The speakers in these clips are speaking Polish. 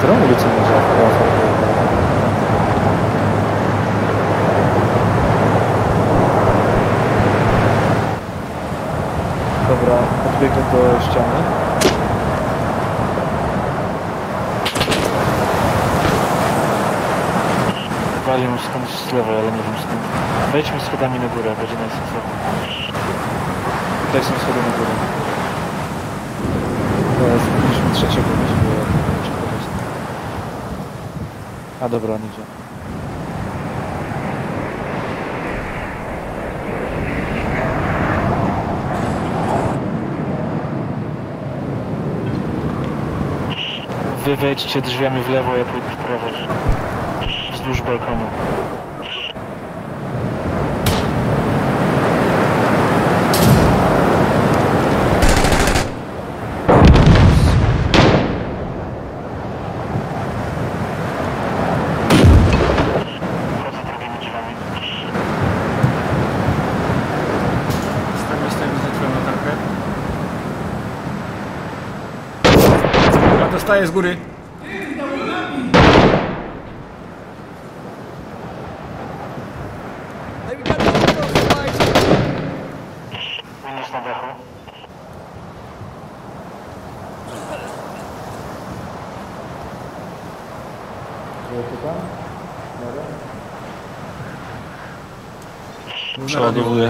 którą ulicę można w prawo? Dobra, odbiegnę do ściany. Wali mu skądś z lewej, ale nie wiem skąd. Wejdźmy schodami na górę, będzie najsensowniej. Tutaj są schody na górę. Teraz powinniśmy trzeciego mieć, bo jeszcze podejść. A dobra, on idzie. Wy wejdźcie drzwiami w lewo, ja pójdę w prawo. Wzdłuż balkonu. Dostaję z góry. Minus na dachu. Przeładowuję.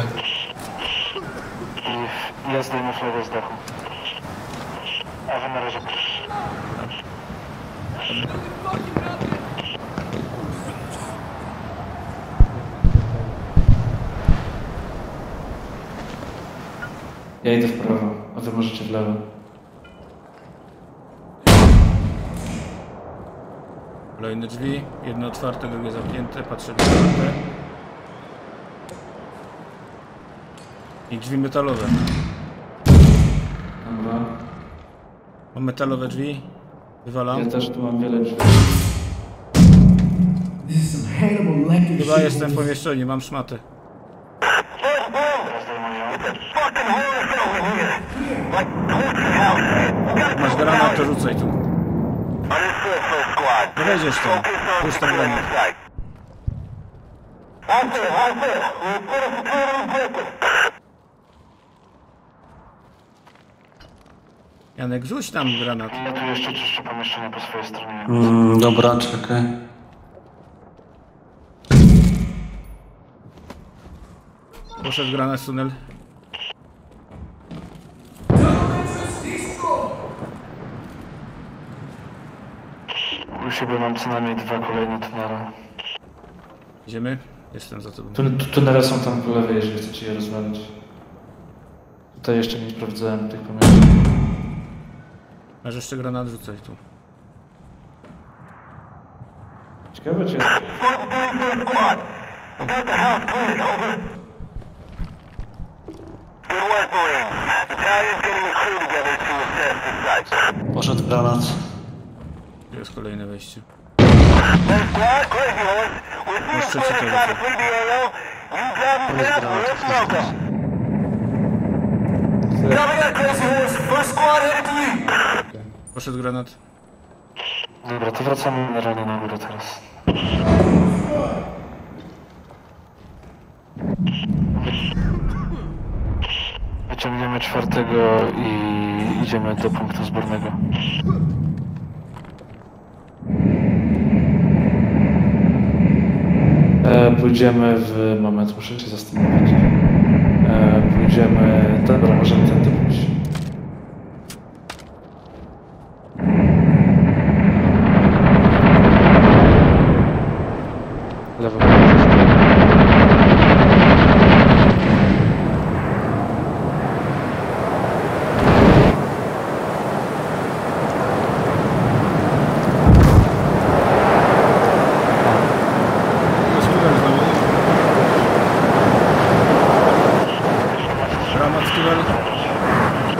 I ja zdejmę flagę z dachu. A wy na razie... Ja idę w prawo, a wy możecie w lewo. Kolejne drzwi. Jedno otwarte, drugie zamknięte. Patrzę w otwarte. I drzwi metalowe. Dobra. Mam metalowe drzwi. Wywalam. Ja też tu mam wiele drzwi. Chyba jestem w pomieszczeniu, mam szmatę. Masz granat, to rzucaj tu. No wejdziesz tam. Puść tam granat. Janek, rzuć tam granat. Ja tu jeszcze czyszczę pomieszczenie po swojej stronie. Dobra, czekaj. Poszedł granat w tunel. U siebie mam co najmniej 2 kolejne tunele. Idziemy? Jestem za tobą. Tunele są tam po lewej, jeżeli chcecie je rozwalić. Tutaj jeszcze nie sprawdzałem tych pomieszczeń. Masz jeszcze granat, rzucaj tu. Ciekawe czy... Poszedł granat. Tu jest kolejne wejście. Masz trzeci to rzucaj. Poszedł granat. Dobra, to wracamy na rano na górę teraz. Wyciągniemy 4 i idziemy do punktu zbornego. Pójdziemy w... moment, muszę się zastanowić. Pójdziemy... Dobra, możemy tędy pójść. Lewo. Jest tunel znowu. Granat w tunel.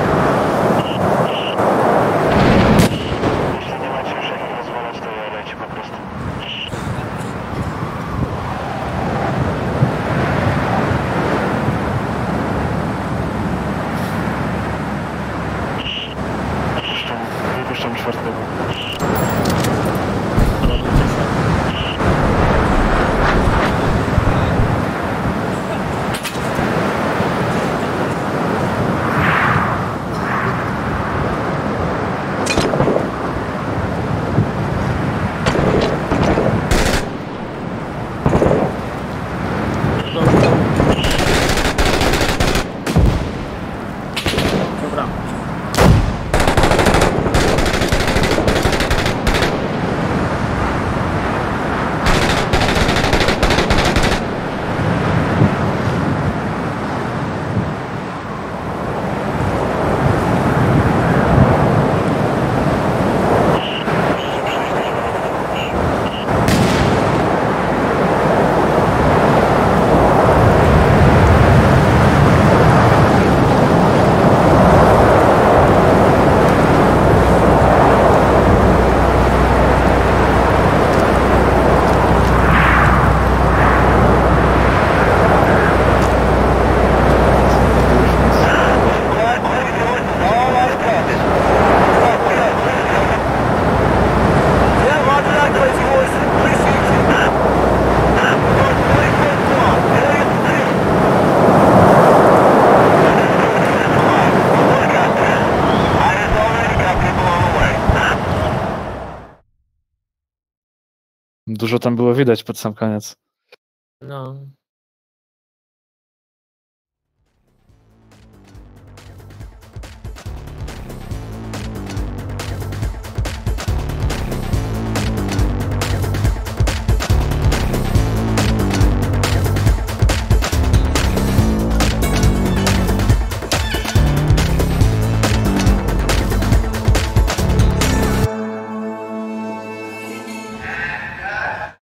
Dużo tam było widać pod sam koniec. No.